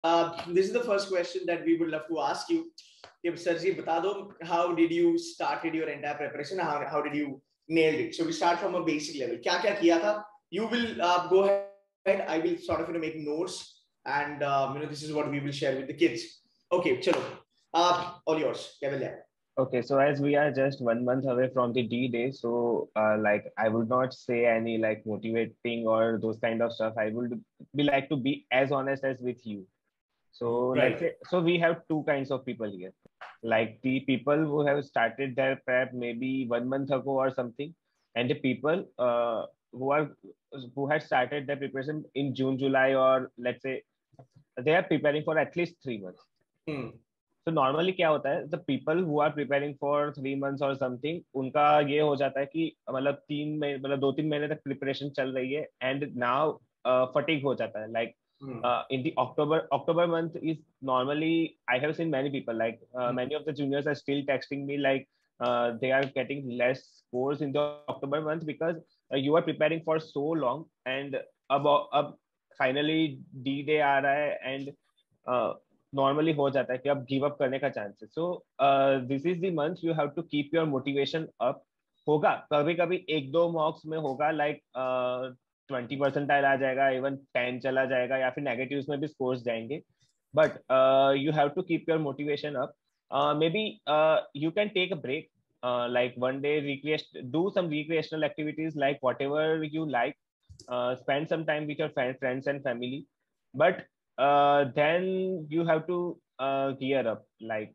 this is the first question that we would love to ask you. Sir ji, bata do, how did you started your entire preparation? How did you nailed it? So we start from a basic level. क्या क्या किया था? You will go ahead. I will sort of make notes, and this is what we will share with the kids. Okay, chalo. All yours. Kevin. Okay, so as we are just 1 month away from the D-Day, so like I would not say any like motivating or those kind of stuff. I would be like to be as honest as with you. So Right. let's say, so we have two kinds of people here. Like the people who have started their prep maybe 1 month ago or something, and the people who had started their preparation in June, July, or let's say they are preparing for at least 3 months. So normally क्या होता है, the people who are preparing for 3 months or something, उनका ये हो जाता है कि मतलब 2-3 महीने तक प्रिपरेशन चल रही है, and now fatigue हो जाता है. Like in the October month is normally, I have seen many people like many of the juniors are still texting me like they are getting less scores in the October month because you are preparing for so long, and अब finally D-Day आ रहा है, and normally हो जाता है कि अब give up करने का chances. So this is the month you have to keep your motivation up. होगा कभी कभी 1-2 मॉक्स में होगा लाइक 20% आ जाएगा, इवन 10 चला जाएगा, या फिर नेगेटिव्स में भी स्कोर्स जाएंगे, but you have to keep your motivation up. Maybe you can take a break, like one day do some recreational activities like whatever you like, spend some time with your friends and family, but then you have to gear up, like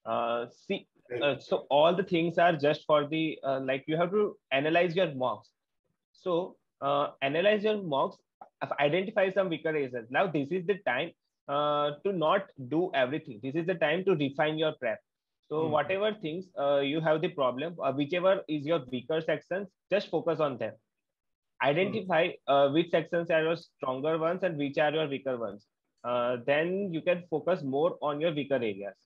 so all the things are just for the like you have to analyze your mocks. So analyze your mocks, identify some weaker areas. Now this is the time to not do everything. This is the time to refine your prep. So whatever things you have the problem, whichever is your weaker sections, just focus on them. Identify which sections are your stronger ones and which are your weaker ones. Then you can focus more on your weaker areas.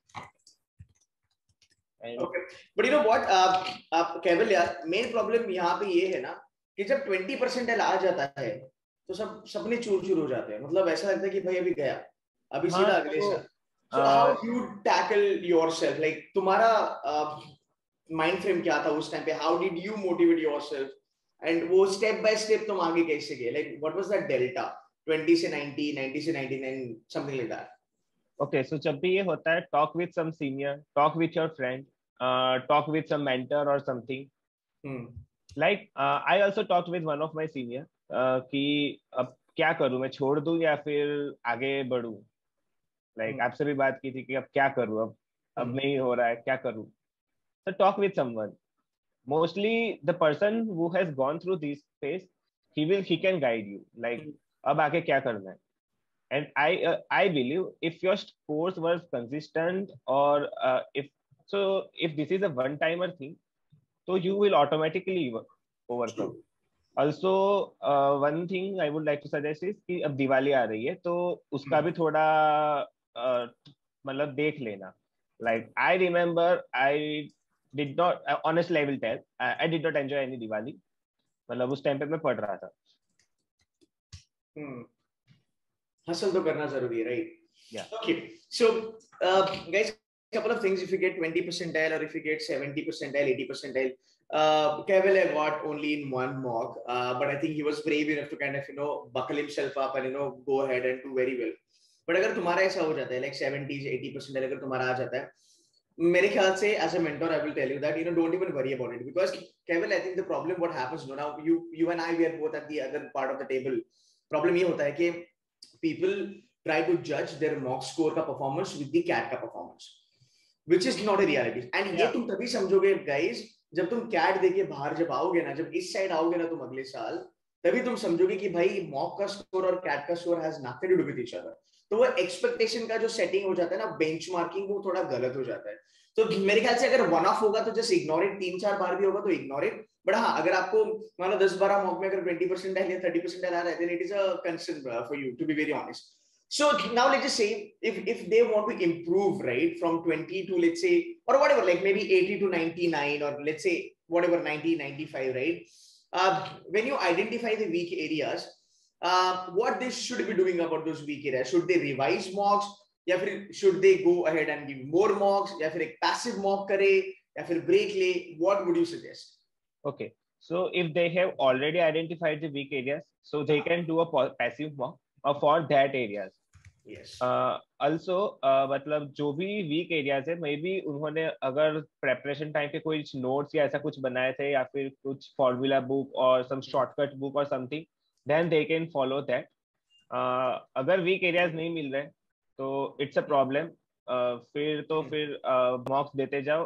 Okay, but you know what, केवल यार main problem यहाँ पे ये है ना कि जब 20% आ जाता है तो सपने चूर चूर हो जाते हैं. मतलब ऐसा लगता है कि भाई अभी गया, अभी सीधा अगले साल. So how you tackle yourself? Like तुम्हारा माइंड फ्रेम क्या था उस टाइम पे? How did you motivate yourself? And वो स्टेप बाय स्टेप तुम आगे कैसे गए? Like what was that delta? 20 से 90, 90 से 99, something like that. Okay, so जब भी ये होता है, talk with some senior, talk with your friend, talk with some mentor or something. Like I also talked with one of my senior कि अब क्या करूँ, मैं छोड़ दूँ या फिर आगे बढ़ूँ. Like आपसे भी बात की थी कि अब क्या करूँ, अब नहीं हो रहा है, क्या करूँ. So talk with someone. Mostly the person who has gone through this phase, he can guide you. Like अब आगे क्या करना है. And I believe if your scores were consistent, or if this is a one-timer thing, so you will automatically overcome. Also one thing I would like to suggest is कि अब दिवाली आ रही है तो उसका भी थोड़ा मतलब देख लेना. Like I remember I did not, honestly I will tell, I did not enjoy any Diwali. मतलब उस टाइम पे मैं पढ़ रहा था. Hustle तो करना जरूरी है, right? Yeah. Okay, so guys, couple of things. If you get 20 percentile or if you get 70 percentile, 80 percentile, Kevin got only in one mock, but I think he was brave enough to kind of buckle himself up and go ahead and do very well. But अगर तुम्हारा ऐसा हो जाता है like 70 80 percentile अगर तुम्हारा आ जाता है, मेरे ख्याल से as a mentor I will tell you that don't even worry about it, because Kevin, I think the problem what happens now, you and I, we are both at the other part of the table. Problem ये होता है कि people try to judge their mock score का performance with the CAT का performance, which is not a reality. And ये तुम तभी समझोगे guys जब तुम CAT देके बाहर जब आओगे ना, जब इस साइड आओगे ना तुम अगले साल, तभी तुम समझोगे कि भाई मॉक का स्कोर और CAT का score has nothing to do with each other. तो वो एक्सपेक्टेशन का जो सेटिंग हो जाता है ना, बेंचमार्किंग, वो थोड़ा गलत हो जाता है. तो मेरे ख्याल से अगर वन ऑफ होगा तो जस्ट इग्नोर इट. 3-4 बार भी होगा तो इग्नोर इट. बट हाँ, अगर आपको मान लो 10-12 मॉक में अगर 20% या 30% आ रहा है, then it is a concern for you, to be very honest. So now let's just say if they want to improve, right, from 20 to, let's say, or whatever, like maybe 80 to 99, or let's say whatever 90, 95, right? When you identify the weak areas, what they should be doing about those weak areas? Should they revise mocks, या फिर should they go ahead and give more mocks, या फिर एक passive mock करे, या फिर break ले? What would you suggest? Okay, so if they have already identified the weak areas, so they can do a passive mock for that areas. Yes. Also, मतलब जो भी वीक एरियाज है, may be उन्होंने अगर preparation time पे कोई notes या ऐसा कुछ बनाए थे, या फिर कुछ फॉर्मूला बुक और सम शॉर्टकट बुक और something, then they can follow that. अगर वीक एरियाज नहीं मिल रहे तो इट्स अ प्रॉब्लम. फिर मॉक्स देते जाओ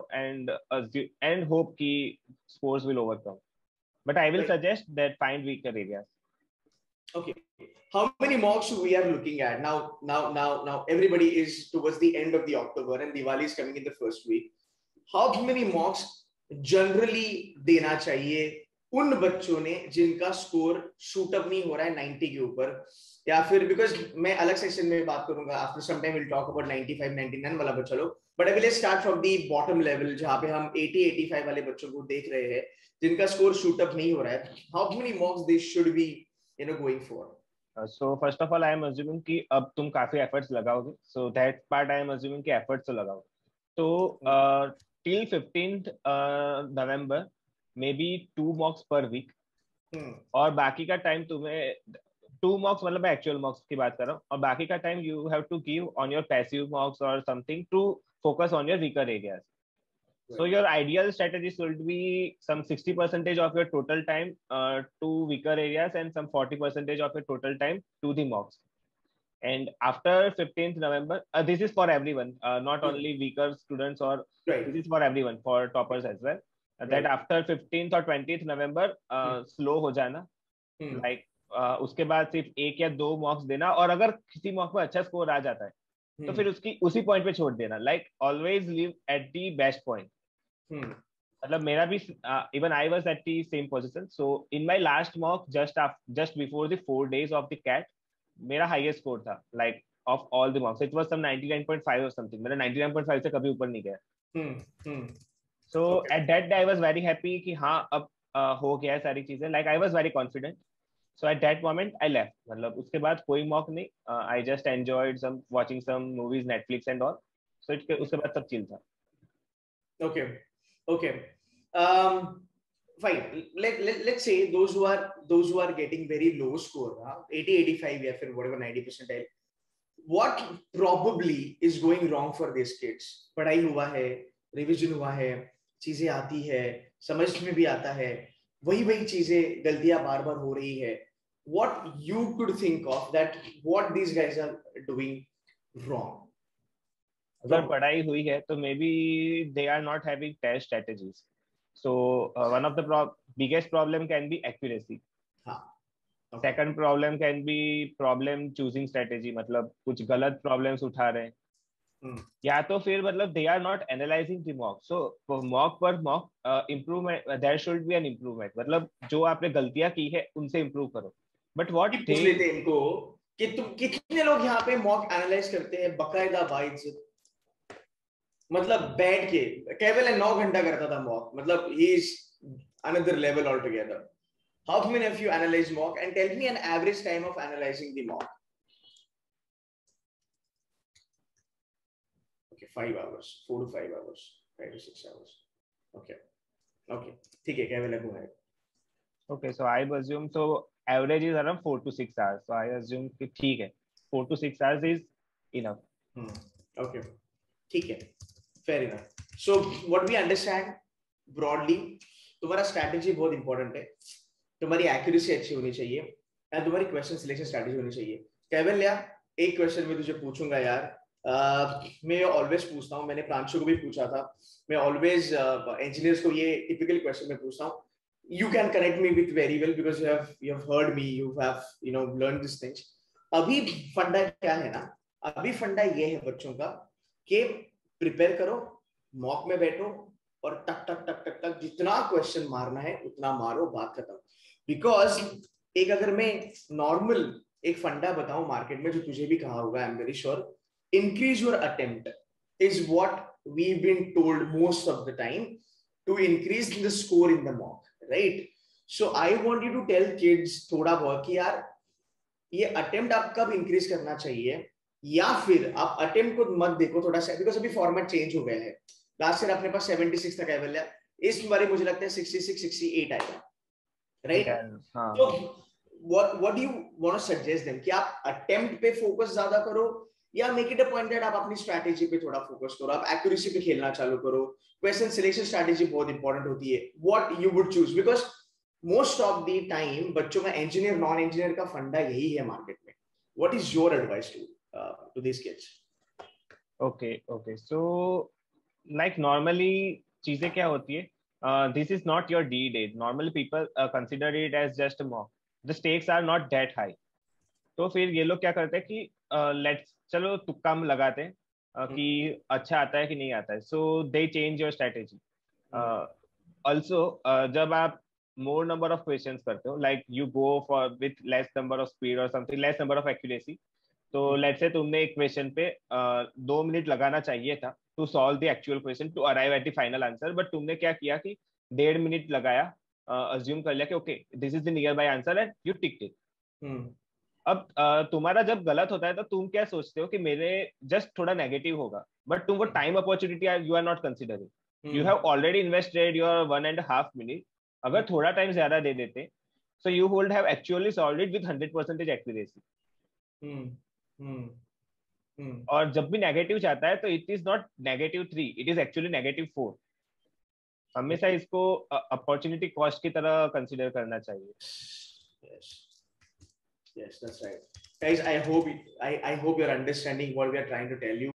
एंड होप कि scores will overcome. But I will suggest that find weaker areas. Okay, how many mocks we are looking at now? Everybody is towards the end of the October and Diwali is coming in the first week. How many mocks generally देना चाहिए उन बच्चों ने जिनका score shoot up नहीं हो रहा है 90 के ऊपर, या फिर बिकॉज मैं अलग सेक्शन में बात करूंगा after some time will talk about 95 99 वाला बच्चा लोग, but I will start from the bottom level जहां पे हम 80 85 वाले बच्चों को देख रहे हैं जिनका स्कोर शूट अप नहीं हो रहा है. How many mocks they should be going for? So first of all, I am assuming कि अब तुम काफी efforts लगाओगे. So that part I am assuming कि efforts तो लगाओगे. तो till 15th November, maybe 2 mocks per week. और बाकी का टाइम तुम्हें 2 mocks मतलब मैं actual mocks की बात कर रहा हूँ, और बाकी का time you have to give on your passive mocks or something to focus on your weaker areas. So your ideal strategy should be some 60% of your total time to weaker areas and some 40% of your total time to the mocks. And after 15th November, this is for everyone, not only weaker students, or this is for everyone, for toppers as well. That after 15th or 20th November, slow हो जाना, like उसके बाद सिर्फ 1 या 2 मॉक्स देना, और अगर किसी मॉक में अच्छा स्कोर आ जाता है तो फिर उसी पॉइंट पे छोड़ देना. Like always live at the best point. मतलब मेरा भी even I was at the same position. So in my last mock, just before the 4 days of the CAT, मेरा highest score था, like of all the mocks it was some 99.5 or something. मेरा 99.5 से कभी ऊपर नहीं गया. So at that day I was very happy कि हाँ अब हो गया सारी चीजें. Like I was very confident. So at that moment I left. मतलब उसके बाद कोई mock नहीं. I just enjoyed watching some movies, Netflix and all. So उसके बाद सब chill था. Okay. Fine. Let's say those who are getting very low score, 80 85 या फिर whatever 90 percentile, what probably is going wrong for these kids? पढ़ाई हुआ है, revision हुआ है, चीजें आती है, समझ में भी आता है, वही चीजें गलतियां बार-बार हो रही है. What you could think of that what these guys are doing wrong? अगर पढ़ाई हुई है तो maybe they are not having test strategies. So one of the biggest problem can be accuracy. Second problem can be problem choosing strategy, मतलब कुछ गलत problems उठा रहे हैं, या तो फिर मतलब they are not analysing the mock. So mock पर mock improvement, there should be an improvement. मतलब जो आपने गलतियां की है उनसे इम्प्रूव करो. बट व्हाट पूछ लेते हैं इनको कि तुम कितने लोग यहाँ पे मॉक एनालाइज करते हैं बकायदा बाइट्स, मतलब बैठ के. केवल 9 घंटा करता था मॉक, मतलब he is another level all together. How many of you analyze mock and tell me an average time of analyzing the mock? Okay, 5 hours, 4 to 5 hours, 5 to 6 hours. Okay, ठीक है, केवल लगू है. Okay, so I assume so average is around 4 to 6 hours. So I assume कि ठीक है, 4 to 6 hours is enough. Okay, ठीक है, fair enough. So what we understand broadly, तुम्हारा strategy बहुत important है, तुम्हारी एक्यूरेसी अच्छी होनी चाहिए एंड तुम्हारी क्वेश्चन सिलेक्शन स्ट्रेटजी होनी चाहिए. केवल यार एक क्वेश्चन मैं तुझे पूछूंगा यार, मैं ऑलवेज पूछता हूँ, मैंने प्रांशु को भी पूछा था, मैं ऑलवेज इंजीनियर्स को ये टिपिकल क्वेश्चन में पूछता हूँ. You can connect me with very well because you have heard me, you have learn this things. अभी फंडा क्या है ना, अभी फंडा ये है बच्चों का कि प्रिपेयर करो, मॉक में बैठो और टक टक टक टक टक जितना क्वेश्चन मारना है उतना मारो, बात खत्म. बिकॉज एक अगर मैं नॉर्मल एक फंडा बताऊं मार्केट में जो तुझे भी कहा होगा, I am very sure, increase your attempt is what we been told most of the time to increase the score in the mock, right? So I want you to tell kids थोड़ा बहुत कि यार ये attempt आप कब increase करना चाहिए, या फिर आप अटेम्प्ट को मत देखो थोड़ा सा, बिकॉज अभी फॉर्मेट चेंज हो गया है। लास्ट ईयर अपने पास 76 तक अवेलेबल है, इस बार मुझे लगता है 66 68 आएगा, राइट? तो what do you want to suggest them कि आप अटेम्प्ट पे फोकस ज्यादा करो, या make it a point that आप अपनी स्ट्रैटेजी पे थोड़ा फोकस करो, आप एक्यूरेसी पे खेलना चालू करो, क्वेश्चन सिलेक्शन स्ट्रैटेजी बहुत इंपॉर्टेंट होती है, what you would choose, because most of the time बच्चों का इंजीनियर नॉन इंजीनियर का फंडा यही है मार्केट में। What is your advice to this kids? Okay so like normally चीजें क्या होती है, this is not your D day. Normally people consider it as just a mock. The stakes are not that high. तो फिर ये लोग क्या करते हैं कि लेट्स चलो तुक्का हम लगाते हैं कि अच्छा आता है कि नहीं आता है, so they change your strategy. Also जब आप मोर नंबर ऑफ क्वेश्चंस करते हो, like you go for with less number of speed और something, less number of accuracy, तो लेट्स से तुमने एक क्वेश्चन पे 2 मिनट लगाना चाहिए था to solve the actual question, to arrive at the final answer, but तुमने क्या किया कि 1.5 मिनट लगाया, अज्यूम कर लिया कि okay this is the nearby answer and you ticked it. अब तुम्हारा जब गलत होता है तो तुम क्या सोचते हो कि मेरे जस्ट थोड़ा नेगेटिव होगा, बट तुम वो time opportunity you are not considering. You have already invested your 1.5 minute. अगर थोड़ा टाइम ज्यादा दे देते so you would have actually solved it with 100% accuracy. और जब भी नेगेटिव चाहता है तो it is not -3, it is actually -4। हमेशा इसको अपॉर्चुनिटी कॉस्ट की तरह कंसीडर करना चाहिए। Yes, that's right. Guys, I hope you're understanding what we are trying to tell you.